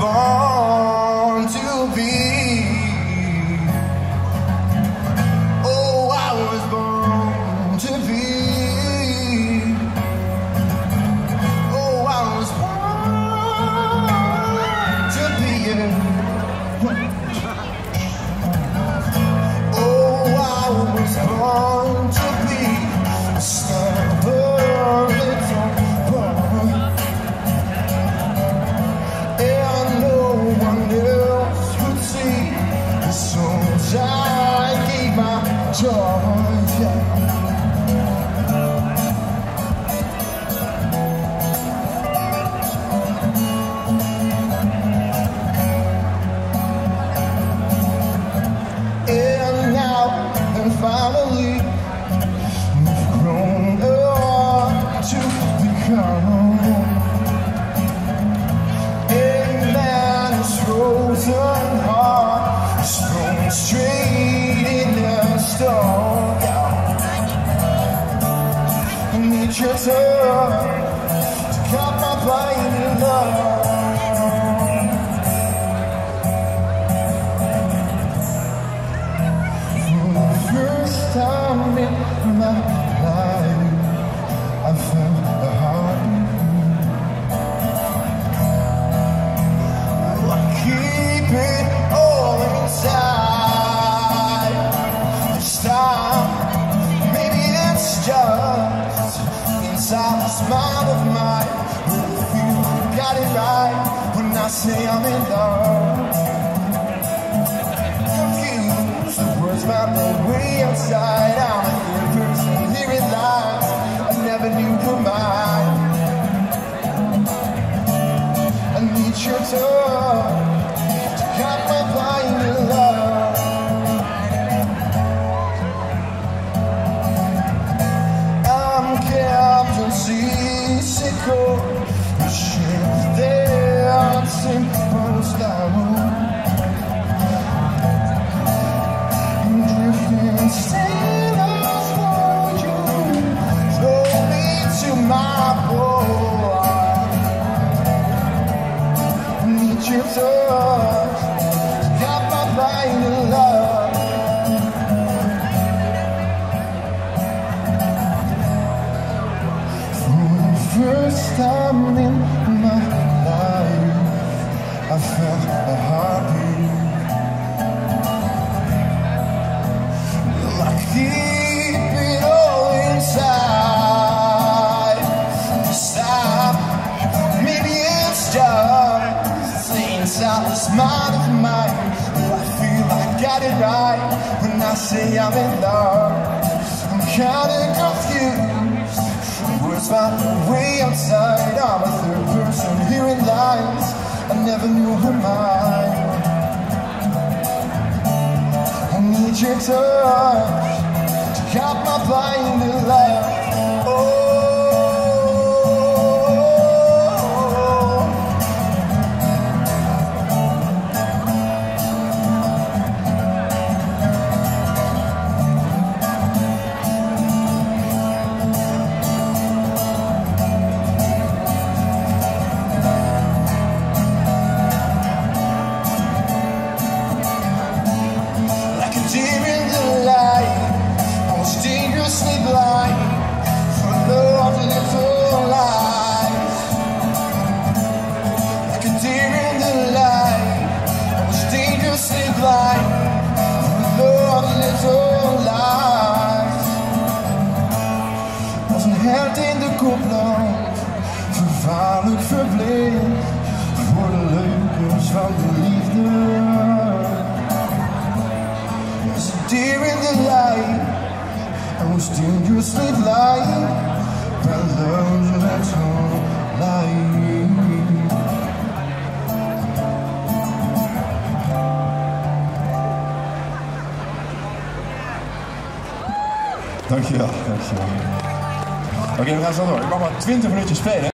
born to be. Oh, I was born to be. Oh, I was born to be. Oh, I was born to be a stubborn little boy. I gave my joy, and now and finally we've grown up to become a man who's frozen heart. Thrown straight in the stone. I need your touch to cut my blinding love. For the first time in my life, I felt a heartbeat. I keep it all inside. This time, maybe it's just inside this mind of mine. But if you got it right when I say I'm in love, confused, the words found their way outside. I'm a third person hearing lies I never knew were mine. I need your touch, got my blinding love. I'm Captain Seasickle, the ship there on simple style. I'm drifting sailors for you, throw me to my boat. I need your touch, got my blinding love. For the first time in my life, I felt a heartbeat. Well, I keep it all inside. This time, maybe it's just inside this mind of mine. I feel I got it right when I say I'm in love. I'm kinda confused, words find their way outside. I'm a third person hearing lines I never knew were mine. I need your touch to cut my blinding light. Deer in the light, I was dangerously blind for love and little lies. Like a deer in the light, I was dangerously blind for love and little lies. Was een held in de kopland, vervaarlijk verblind voor de leugens van de liefde. As a deer in the light, I was dangerously blind by love's little light. Dankjewel, dankjewel. Oké, we gaan zo door. Ik mag maar 20 minuutjes spelen.